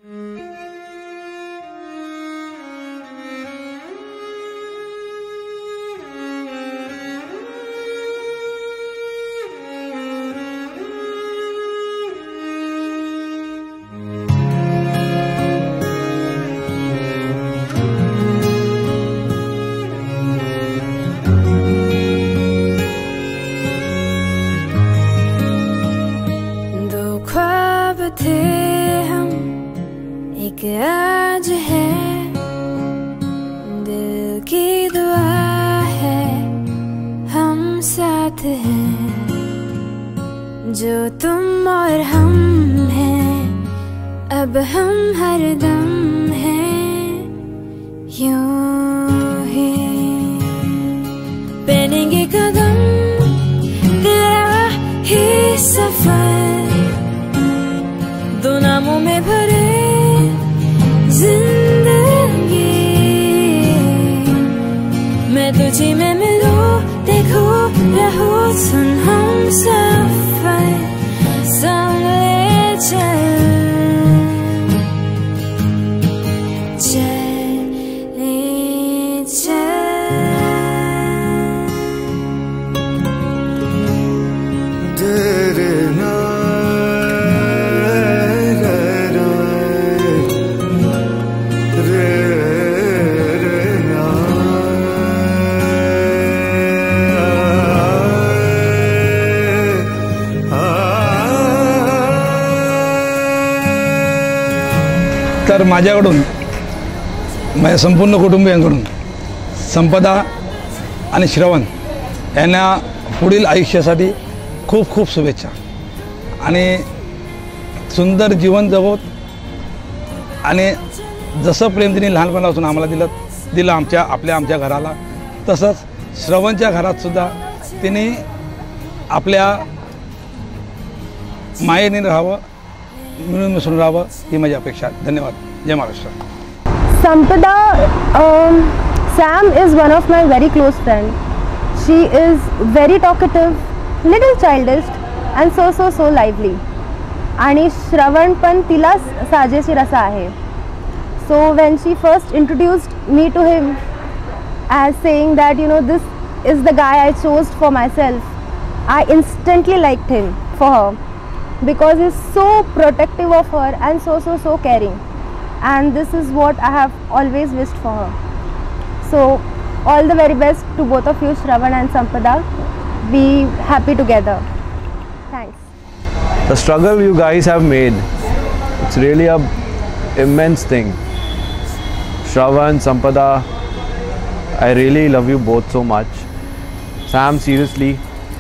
थे हम एक आज है, दिल की दुआ है हम साथ हैं, जो तुम और हम हैं अब हम हरदम हैं यूं ही पहनेंगे कदम तेरा ही सफर, दो नामों में भरे जिंदगी, मैं तुझी में मिलूं देखो रहूं सुन हम सफर संग ले चल तर माझ्याकडून माझ्या संपूर्ण कुटुंबियांकडून संपदा आणि श्रवण यांना पुढील आयुष्यासाठी खूप खूप शुभेच्छा आणि सुंदर जीवन जगोत आणि जसं प्रेम तिने लहानपणापासून आम्हाला दिलं आमच्या घराला, तसंच श्रवणच्या घरातसुद्धा तिने आपल्या मायेने राहावं, मिळून मिसळून राहावं ही माझी अपेक्षा. धन्यवाद. जय Maharashtra. Sampada, Sam is one of my very close friend. She is very talkative, little childish and so lively. आणि श्रवण पण तिला साजेशीर असा आहे. So when she first introduced me to him as saying that this is the guy I chose for myself, I instantly liked him for her because he's so protective of her and so caring, and this is what I have always wished for her. So all the very best to both of you, Shravan and Sampada. Be happy together. Thanks. The struggle you guys have made, it's really a immense thing. Shravan, Sampada, I really love you both so much. Sam, seriously,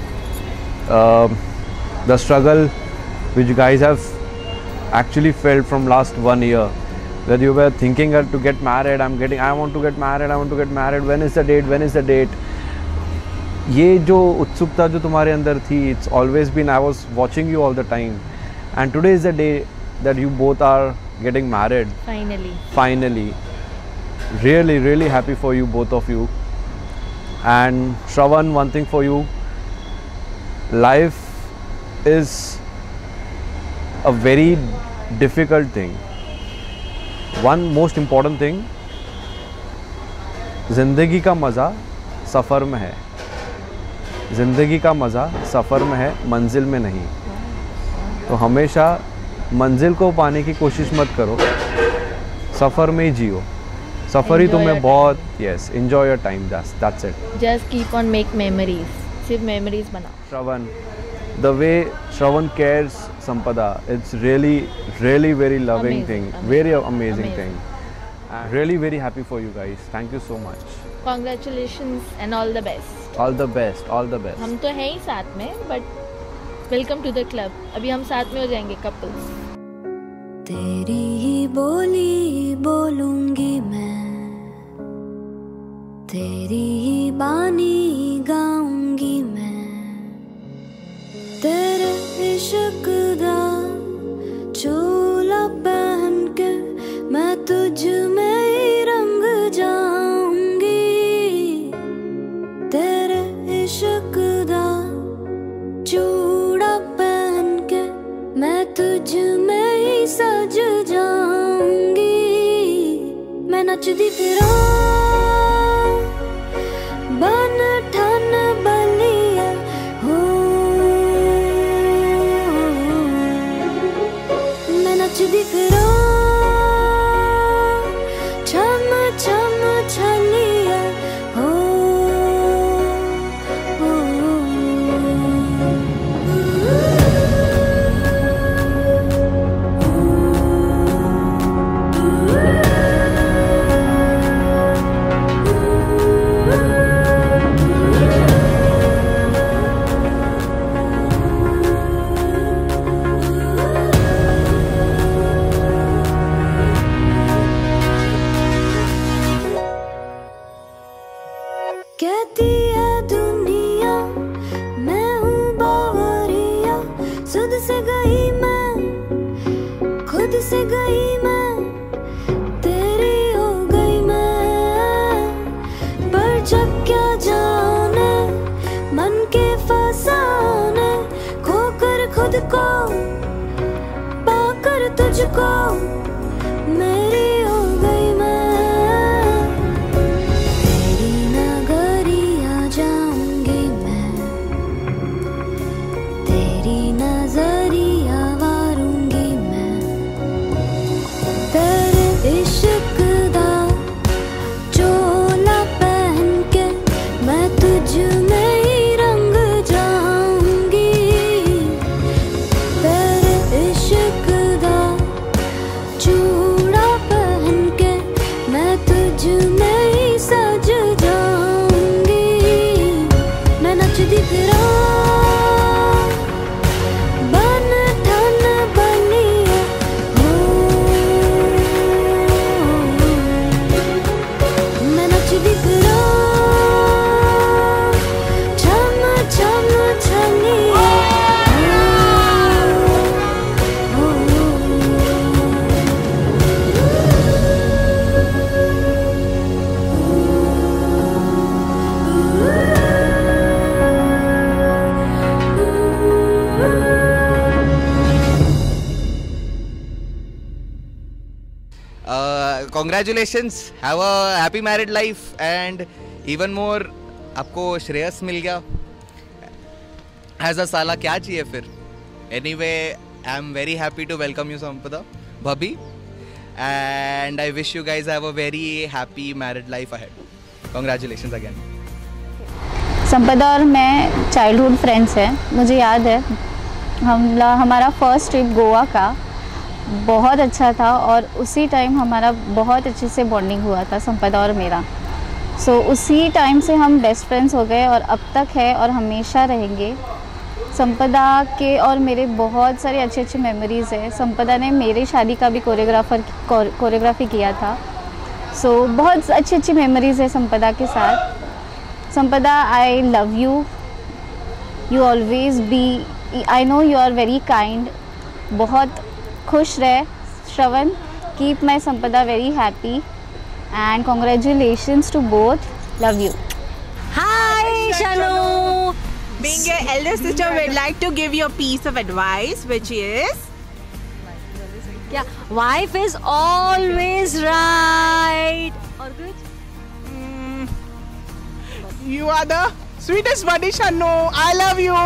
the struggle which you guys have actually felt from last 1 year, that you were thinking to get married, I want to get married, when is the date. ये जो उत्सुकता जो तुम्हारे अंदर थी, it's always been, I was watching you all the time, and today is the day that you both are getting married. Finally. Really happy for you, both of you. And Shravan, one thing for you, life is a very difficult thing. One most important thing, ज़िंदगी का मज़ा सफ़र में है, ज़िंदगी का मज़ा सफ़र में है, मंजिल में नहीं. तो हमेशा मंजिल को पाने की कोशिश मत करो, सफ़र में ही जियो. सफ़र ही तुम्हें बहुत, yes, enjoy your time, that's it. Just keep on make memories, सिर्फ memories बनाओ. Shravan, the way Shravan cares Sampada, it's really very loving thing, very amazing thing. Really very happy for you guys. Thank you so much. Congratulations and all the best. All the best. हम तो हैं ही साथ में, but welcome to the club. अभी हम साथ में हो जाएंगे couples. तेरी ही बोली बोलूंगी मैं, तेरी ही बानी गाऊंगी मैं, तेरे इश्क दा चोला पहन के मैं तुझ में ही रंग जाऊंगी, तेरे इश्क दा चूड़ा पहन के मैं तुझ में ही सज जाऊंगी. नचदी फिरां बन ठन बलिया हो, मैं नचदी फिरां छम छम छलिया हो, कहती है दुनिया मैं हूँ बावरिया, खुद से गई मैं, खुद से गई मैं, तेरी हो गई मैं, पर जब क्या जाने मन के फसाने, खोकर खुद को पाकर तुझको, मेरी हो गई मैं, Congratulations, have a happy married life and even more आपको श्रेयस मिल गया एज अ साला, क्या चाहिए फिर. Anyway I am very happy to welcome you Sampada bhabhi and I wish you guys have a very happy married life ahead. Congratulations again. संपदा और मैं childhood friends हैं. मुझे याद है हमारा फर्स्ट ट्रिप गोवा का बहुत अच्छा था और उसी टाइम हमारा बहुत अच्छे से बॉन्डिंग हुआ था संपदा और मेरा. सो उसी टाइम से हम बेस्ट फ्रेंड्स हो गए और अब तक है और हमेशा रहेंगे. संपदा के और मेरे बहुत सारे अच्छे मेमोरीज़ है. संपदा ने मेरी शादी का भी कोरियोग्राफी किया था. सो बहुत अच्छी मेमोरीज़ है संपदा के साथ. Sampada, I love you. You always be, I know you are very kind. बहुत खुश रहे Shravan. Keep my Sampada very happy and congratulations to both. Love you. Hi Shanu. Being your elder sister, we'd like to give you a piece of advice, which is, yeah, wife is always right. Or good? You are the sweetest buddy, Shanu. I love you.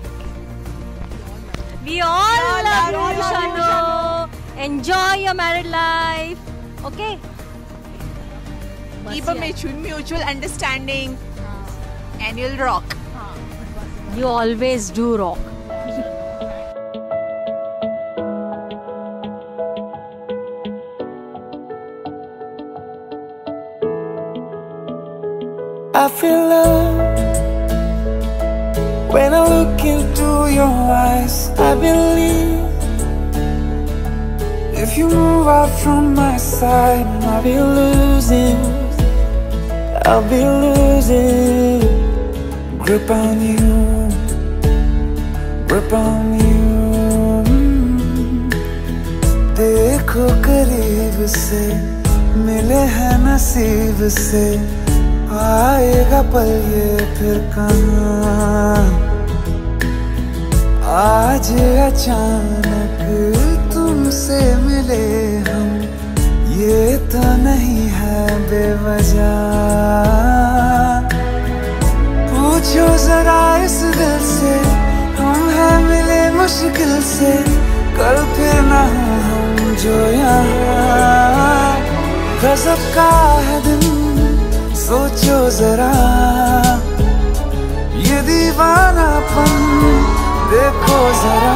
We all love you, Shanu. Enjoy your married life. Okay. Keep a mutual understanding and you'll rock. You always do rock. I feel love when I look into your eyes. I believe if you move out from my side, I'll be losing grip on you, grip on you. देखो करीब से, मिले हैं नसीब से, आएगा पल ये फिर कहाँ. आज अचानक तुमसे मिले हम, ये तो नहीं है बेवजह। पूछो जरा इस दिल से, हम हैं मिले मुश्किल से, कल फिर ना हो हम जो यहाँ। गजब का है दिन, सोचो जरा, ये दीवानापन देखो जरा।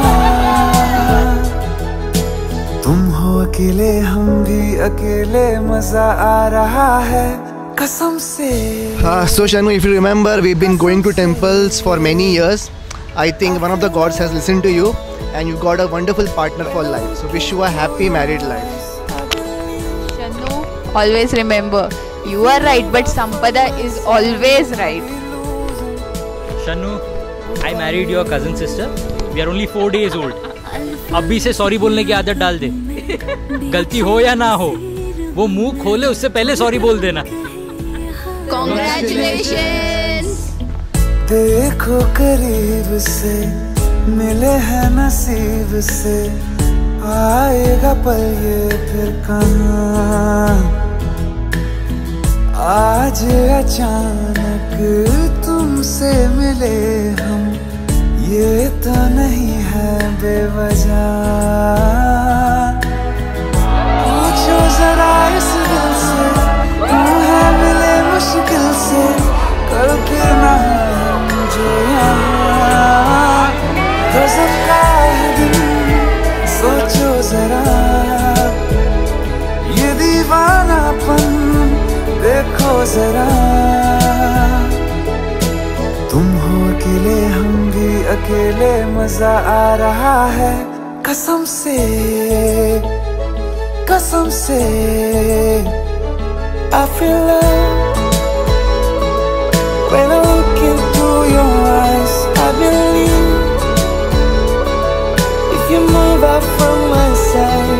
तुम हो अकेले, हम भी अकेले, मजा आ रहा है कसम से। So Shanu, if you remember, we've been going to temples for many years. I think one of the gods has listened to you and you got a wonderful partner for life. So wish you a happy married life. Shanu, always remember, you are right, but Sampada is always right. Shanu, I married your cousin sister. We are only 4 days old. अभी से sorry बोलने की आदत डाल दे। गलती हो या ना हो, वो मुंह खोले उससे पहले सॉरी बोल देना। Congratulations! देखो करीब से, मिले हैं नसीब से, आएगा पल ये फिर कहाँ। आज अचानक तुमसे मिले हम, ये तो नहीं है बेवजह। पूछो जरा इस दिल से, हम हैं मिले मुश्किल से, कल फिर ना हम जो यहाँ। गजब का है दिन, सोचो जरा, ये दीवानापन देखो जरा। तुम हो अकेले, हम भी अकेले, मजा आ रहा है कसम से, कसम से। I feel love when I look into your eyes. I believe if you move out from my side,